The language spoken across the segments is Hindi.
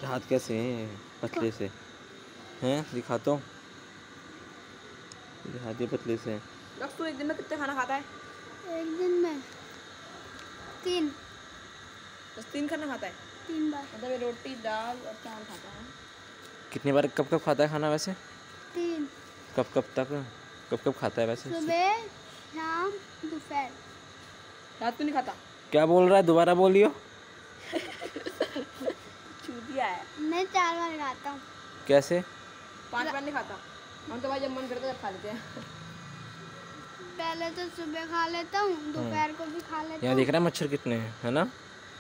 हाथ कैसे हैं पतले से हैं? दिखाता हूँ, हाथ ये पतले से हैं। तू एक दिन में कितने खाना खाता है? एक दिन में 3। बस 3 खाना खाता है? 3 बार। मतलब रोटी दाल और चावल खाता है। कितनी बार कब कब खाता है खाना वैसे? 3। कब कब तक, कब कब खाता है वैसे? सुबह, शाम, दोपहर। रात को नहीं खाता? क्या बोल रहा है, दोबारा बोलियो। चूतिया है। मैं 4 बार खाता हूँ। कैसे? 5 बार नहीं खाता। हम तो भाई जब मन करता है तब खा लेते हैं। पहले तो सुबह खा लेता हूँ, दोपहर को भी खा लेता हूँ। यहाँ देख रहा है मच्छर कितने हैं, है ना?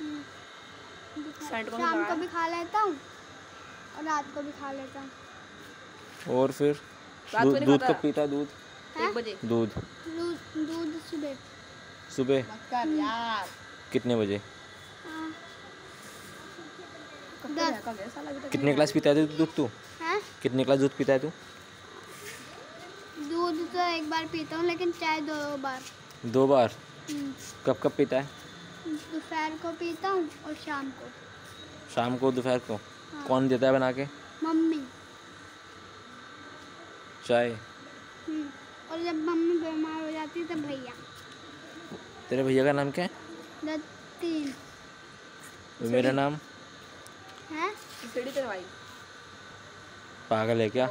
शाम को भी खा लेता हूँ और रात को भी खा लेता हूँ। और फिर दूध कब पीता है? दूध 1 बजे। दूध सुबह। सुबह मत कर यार। कितने बजे? 10। कितने ग्लास पीता है दूध तू? कितने ग्लास दूध पीता है तू? दूध तो 1 बार पीता हूँ, लेकिन चाय 2 बार। 2 बार? कब कब पीता है? दोपहर को पीता हूँ और शाम को। शाम को, दोपहर को? हाँ। कौन देता है बना के? मम्मी। चाय? और जब मम्मी बीमार हो जाती है तब भैया। तेरे भैया का नाम क्या है? दत्तीन। मेरा नाम है सीढ़ी तेरे भाई पागल है क्या?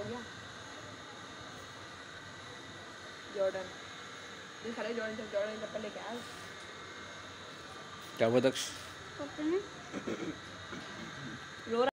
जॉर्डन जॉर्डन चप्पल लेके आया। क्या हुआ दक्ष? पता नहीं।